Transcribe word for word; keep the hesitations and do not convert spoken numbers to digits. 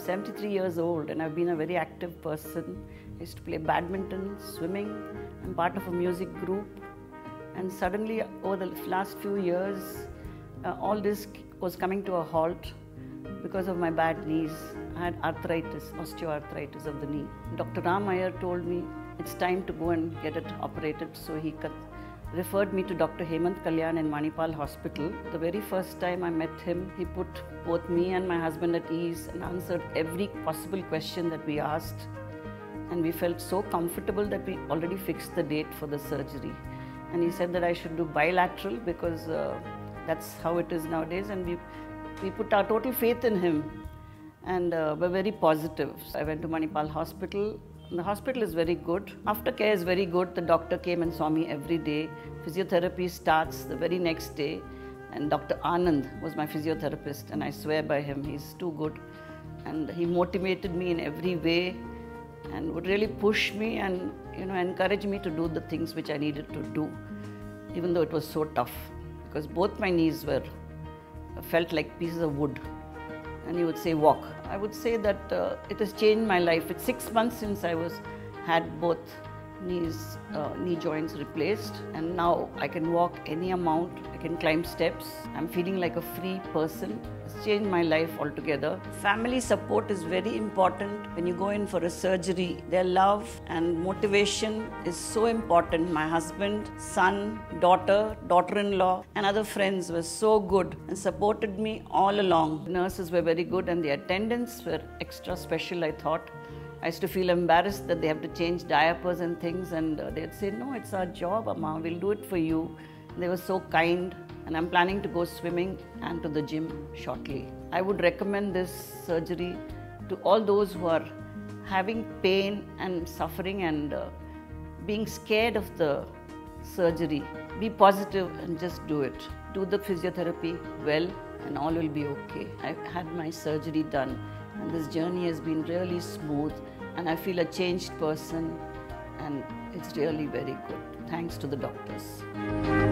seventy-three years old and I've been a very active person. I used to play badminton, swimming, I'm part of a music group. And suddenly, over the last few years, uh, all this was coming to a halt because of my bad knees. I had arthritis, osteoarthritis of the knee. Doctor Ram Iyer told me it's time to go and get it operated, so he referred me to Doctor Hemant Kalyan in Manipal hospital. The very first time I met him, he put both me and my husband at ease and answered every possible question that we asked. And we felt so comfortable that we already fixed the date for the surgery. And he said that I should do bilateral because uh, that's how it is nowadays. And we, we put our total faith in him and uh, were very positive. So I went to Manipal hospital. The hospital is very good. Aftercare is very good. The doctor came and saw me every day. Physiotherapy starts the very next day. And Doctor Anand was my physiotherapist, and I swear by him, he's too good. And he motivated me in every way and would really push me and you know encourage me to do the things which I needed to do, even though it was so tough, because both my knees were felt like pieces of wood. And he would say, walk. I would say that uh, it has changed my life. It's six months since I was had both knees, uh, knee joints replaced, and now I can walk any amount. I can climb steps. I'm feeling like a free person. It's changed my life altogether. Family support is very important when you go in for a surgery. Their love and motivation is so important. My husband, son, daughter, daughter-in-law, and other friends were so good and supported me all along. The nurses were very good, and the attendants were extra special, I thought. I used to feel embarrassed that they have to change diapers and things, and uh, they'd say, no, it's our job, Amma, we'll do it for you. And they were so kind, and I'm planning to go swimming and to the gym shortly. I would recommend this surgery to all those who are having pain and suffering and uh, being scared of the surgery. Be positive and just do it. Do the physiotherapy well and all will be okay. I've had my surgery done, and this journey has been really smooth, and I feel a changed person, and it's really very good. Thanks to the doctors.